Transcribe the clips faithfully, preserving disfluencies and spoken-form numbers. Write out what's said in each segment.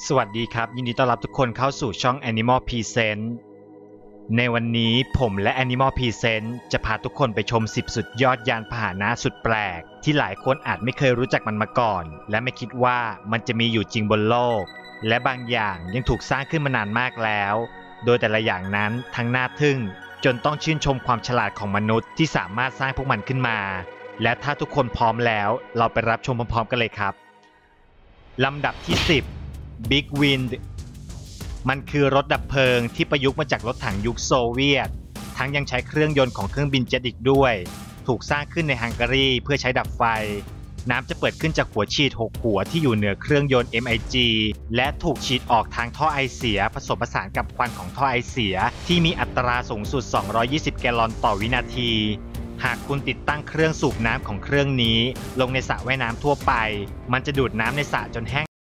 สวัสดีครับยินดีต้อนรับทุกคนเข้าสู่ช่อง Animal Present ในวันนี้ผมและ Animal Present จะพาทุกคนไปชมสิบสุดยอดยานพาหนะสุดแปลกที่หลายคนอาจไม่เคยรู้จักมันมาก่อนและไม่คิดว่ามันจะมีอยู่จริงบนโลกและบางอย่างยังถูกสร้างขึ้นมานานมากแล้วโดยแต่ละอย่างนั้นทั้งน่าทึ่งจนต้องชื่นชมความฉลาดของมนุษย์ที่สามารถสร้างพวกมันขึ้นมาและถ้าทุกคนพร้อมแล้วเราไปรับชมพร้อมๆกันเลยครับลำดับที่สิบBig Wind มันคือรถดับเพลิงที่ประยุกต์มาจากรถถังยุคโซเวียตทั้งยังใช้เครื่องยนต์ของเครื่องบินเจ็ตอีกด้วยถูกสร้างขึ้นในฮังการีเพื่อใช้ดับไฟน้ำจะเปิดขึ้นจากหัวฉีดหกหัวที่อยู่เหนือเครื่องยนต์ เอ็ม ไอ จี และถูกฉีดออกทางท่อไอเสียผสมผสานกับควันของท่อไอเสียที่มีอัตราสูงสุดสองร้อยยี่สิบแกลลอนต่อวินาทีหากคุณติดตั้งเครื่องสูบน้ำของเครื่องนี้ลงในสระว่ายน้ำทั่วไปมันจะดูดน้ำในสระจนแห้ง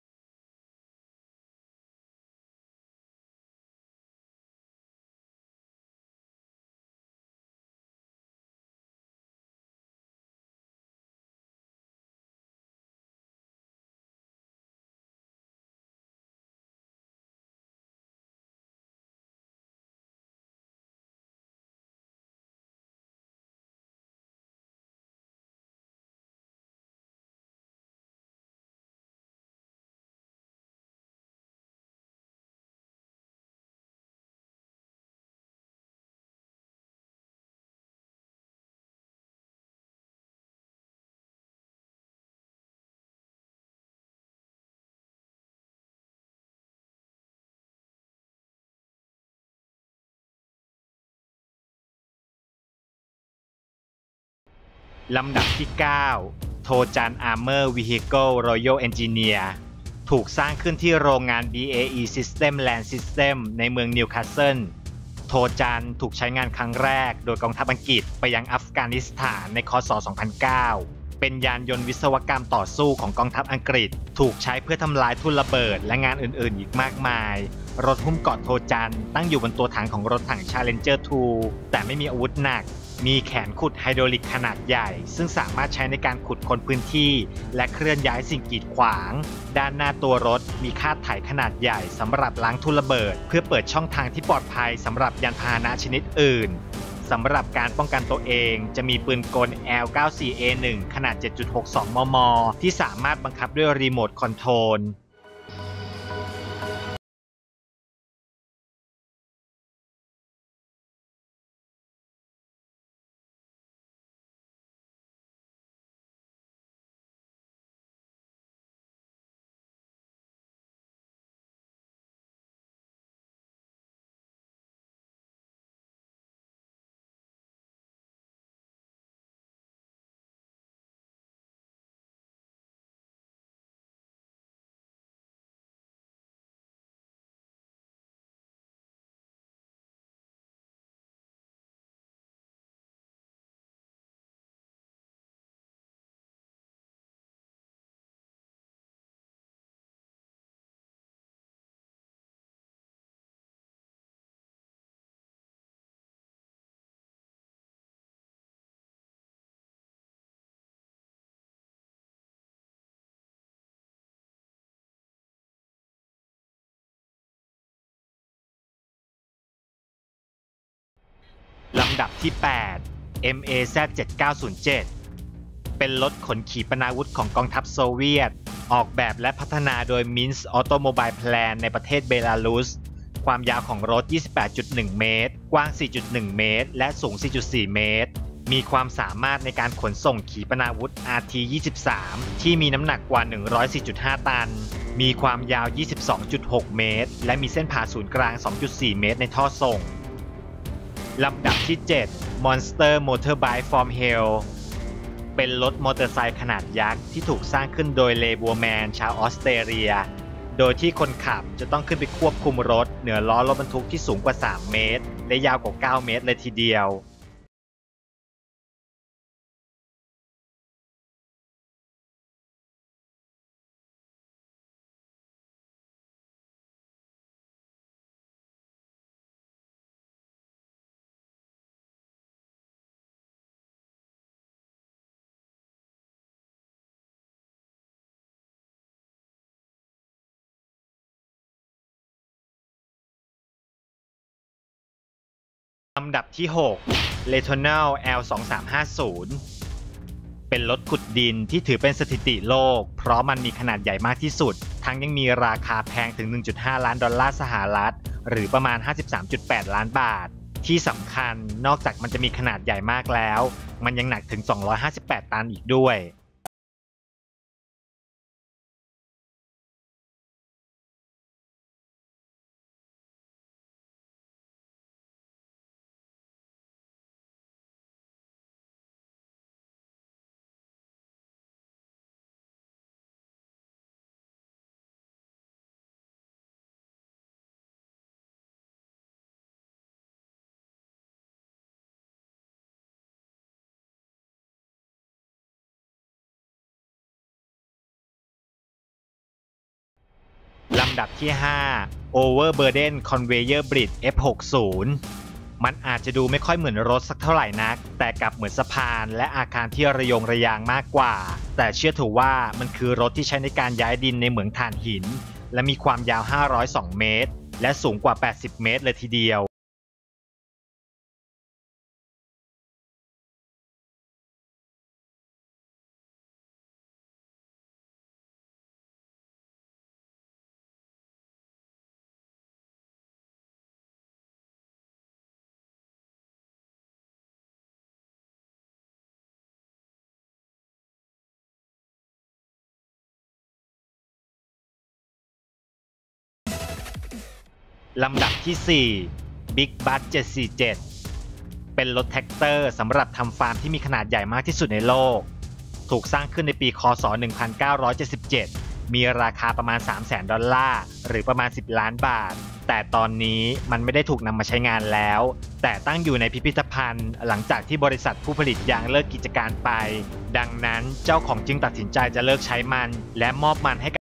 ลำดับที่ เก้า โทจัน Armor Vehicle Royal Engineer ถูกสร้างขึ้นที่โรงงาน บี เอ อี System Land System ในเมืองนิวคาสเซิลโทจันถูกใช้งานครั้งแรกโดยกองทัพอังกฤษไปยังอัฟกานิสถานในค.ศ. สองพันเก้า เป็นยานยนต์วิศวกรรมต่อสู้ของกองทัพอังกฤษถูกใช้เพื่อทำลายทุ่นระเบิดและงานอื่นๆอีกมากมายรถหุ้มเกราะโทจันตั้งอยู่บนตัวถังของรถถัง Challenger ทู แต่ไม่มีอาวุธหนักมีแขนขุดไฮดรอลิกขนาดใหญ่ซึ่งสามารถใช้ในการขุดค้นพื้นที่และเคลื่อนย้ายสิ่งกีดขวางด้านหน้าตัวรถมีคาดไถขนาดใหญ่สำหรับล้างทุ่นระเบิดเพื่อเปิดช่องทางที่ปลอดภัยสำหรับยานพาหนะชนิดอื่นสำหรับการป้องกันตัวเองจะมีปืนกล แอล เก้าสิบสี่ เอ หนึ่ง ขนาด เจ็ดจุดหกสอง มม ที่สามารถบังคับด้วยรีโมทคอนโทรลลำดับที่ แปด เอ็ม เอ แซด เจ็ดเก้าศูนย์เจ็ด เป็นรถขนขีปนาวุธของกองทัพโซเวียตออกแบบและพัฒนาโดย Minsk Automobile Plant ในประเทศเบลารุสความยาวของรถ ยี่สิบแปดจุดหนึ่ง เมตรกว้าง สี่จุดหนึ่ง เมตรและสูง สี่จุดสี่ เมตรมีความสามารถในการขนส่งขีปนาวุธ อาร์ ที ยี่สิบสาม ที่มีน้ำหนักกว่า หนึ่งร้อยสี่จุดห้า ตันมีความยาว ยี่สิบสองจุดหก เมตรและมีเส้นผ่าศูนย์กลาง สองจุดสี่ เมตรในท่อส่งลำดับที่ เจ็ด Monster Motorbike from Hell เป็นรถมอเตอร์ไซค์ขนาดยักษ์ที่ถูกสร้างขึ้นโดยเลบัวแมนชาวออสเตรเลียโดยที่คนขับจะต้องขึ้นไปควบคุมรถเหนือล้อรถบรรทุกที่สูงกว่า สาม เมตรและยาวกว่า เก้า เมตรเลยทีเดียวลำดับที่ หก Letonal แอล สองสามห้าศูนย์ เป็นรถขุดดินที่ถือเป็นสถิติโลกเพราะมันมีขนาดใหญ่มากที่สุดทั้งยังมีราคาแพงถึง หนึ่งจุดห้า ล้านดอลลาร์สหรัฐหรือประมาณ ห้าสิบสามจุดแปด ล้านบาทที่สำคัญนอกจากมันจะมีขนาดใหญ่มากแล้วมันยังหนักถึงสองร้อยห้าสิบแปดตันอีกด้วยลำดับที่ ห้า Overburden Conveyor Bridge เอฟ หกสิบ มันอาจจะดูไม่ค่อยเหมือนรถสักเท่าไหร่นักแต่กลับเหมือนสะพานและอาคารที่ระยงระยางมากกว่าแต่เชื่อถือว่ามันคือรถที่ใช้ในการย้ายดินในเหมืองถ่านหินและมีความยาวห้าร้อยสองเมตรและสูงกว่าแปดสิบเมตรเลยทีเดียวลำดับที่ สี่ Big Bus เจ็ดสี่เจ็ด เป็นรถแท็กเตอร์สำหรับทำฟาร์มที่มีขนาดใหญ่มากที่สุดในโลกถูกสร้างขึ้นในปีค.ศ. หนึ่งพันเก้าร้อยเจ็ดสิบเจ็ดมีราคาประมาณ สามแสน ดอลลาร์หรือประมาณสิบล้านบาทแต่ตอนนี้มันไม่ได้ถูกนำมาใช้งานแล้วแต่ตั้งอยู่ในพิพิธภัณฑ์หลังจากที่บริษัทผู้ผลิตยางเลิกกิจการไปดังนั้นเจ้าของจึงตัดสินใจจะเลิกใช้มันและมอบมันให้กับ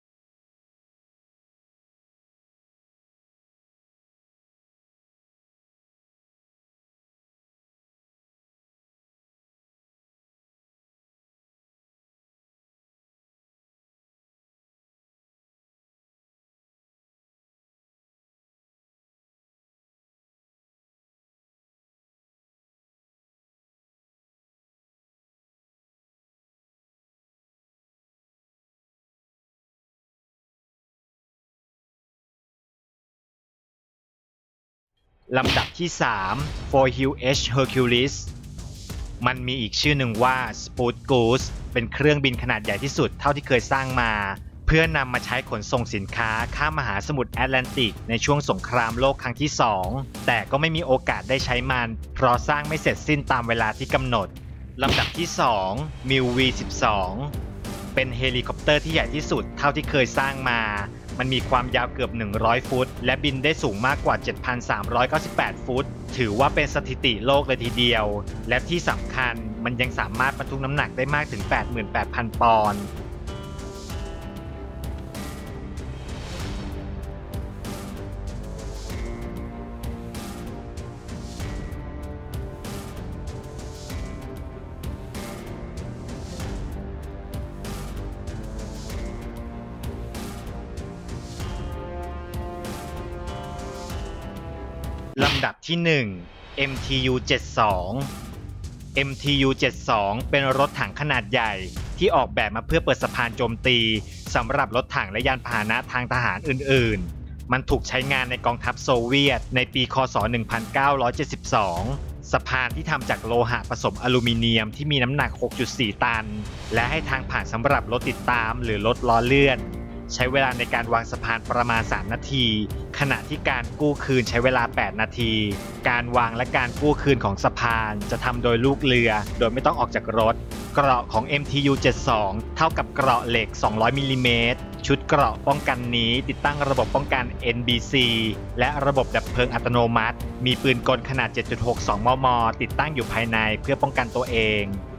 ลำดับที่ สาม Fort Hill H Hercules มันมีอีกชื่อหนึ่งว่า Spood Goose เป็นเครื่องบินขนาดใหญ่ที่สุดเท่าที่เคยสร้างมาเพื่อนำมาใช้ขนส่งสินค้าข้ามมหาสมุทรแอตแลนติกในช่วงสงครามโลกครั้งที่ สองแต่ก็ไม่มีโอกาสได้ใช้มันเพราะสร้างไม่เสร็จสิ้นตามเวลาที่กำหนดลำดับที่ สอง มิล วี สิบสอง เป็นเฮลิคอปเตอร์ที่ใหญ่ที่สุดเท่าที่เคยสร้างมามันมีความยาวเกือบหนึ่งร้อยฟุตและบินได้สูงมากกว่า เจ็ดพันสามร้อยเก้าสิบแปด ฟุตถือว่าเป็นสถิติโลกเลยทีเดียวและที่สำคัญมันยังสามารถบรรทุกน้ำหนักได้มากถึง แปดหมื่นแปดพัน ปอนด์ลำดับที่ หนึ่ง เอ็ม ที ยู เจ็ดสิบสอง เอ็ม ที ยู เจ็ดสิบสอง เป็นรถถังขนาดใหญ่ที่ออกแบบมาเพื่อเปิดสะพานโจมตีสำหรับรถถังและยานพาหนะทางทหารอื่นๆมันถูกใช้งานในกองทัพโซเวียตในปีค.ศ. หนึ่งพันเก้าร้อยเจ็ดสิบสองสะพานที่ทำจากโลหะผสมอลูมิเนียมที่มีน้ำหนัก หกจุดสี่ ตันและให้ทางผ่านสำหรับรถติดตามหรือรถล้อเลื่อนใช้เวลาในการวางสะพานประมาณสามนาทีขณะที่การกู้คืนใช้เวลาแปดนาทีการวางและการกู้คืนของสะพานจะทำโดยลูกเรือโดยไม่ต้องออกจากรถเกราะของ เอ็ม ที ยู เจ็ดสิบสอง เท่ากับเกราะเหล็กสองร้อยมิลลิเมตรชุดเกราะป้องกันนี้ติดตั้งระบบป้องกัน เอ็น บี ซี และระบบดับเพลิงอัตโนมัติมีปืนกลขนาด เจ็ดจุดหกสอง มม ติดตั้งอยู่ภายในเพื่อป้องกันตัวเอง